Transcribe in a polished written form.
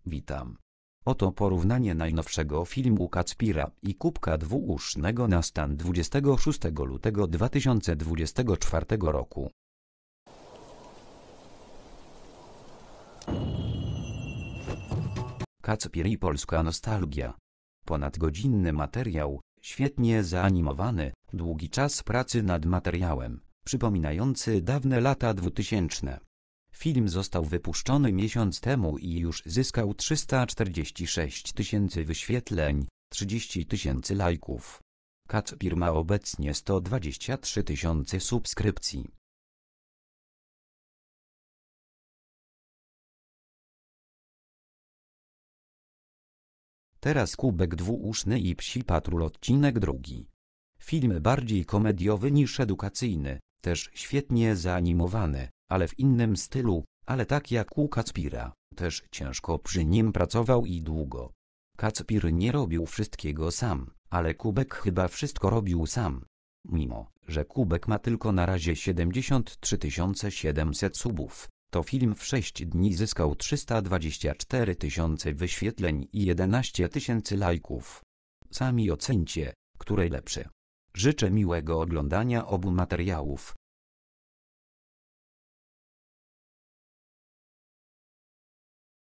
Witam. Oto porównanie najnowszego filmu Kacpira i Kubka Dwuusznego na stan 26 lutego 2024 roku. Kacpir i polska nostalgia. Ponadgodzinny materiał, świetnie zaanimowany, długi czas pracy nad materiałem, przypominający dawne lata 2000. Film został wypuszczony miesiąc temu i już zyskał 346 000 wyświetleń, 30 000 lajków. Kacpir ma obecnie 123 000 subskrypcji. Teraz Kubek Dwuuszny i Psi Patrol odcinek drugi. Film bardziej komediowy niż edukacyjny, też świetnie zaanimowany, ale w innym stylu, ale tak jak u Kacpira, też ciężko przy nim pracował i długo. Kacpir nie robił wszystkiego sam, ale Kubek chyba wszystko robił sam. Mimo, że Kubek ma tylko na razie 73 700 subów, to film w 6 dni zyskał 324 000 wyświetleń i 11 000 lajków. Sami ocencie, które lepsze. Życzę miłego oglądania obu materiałów.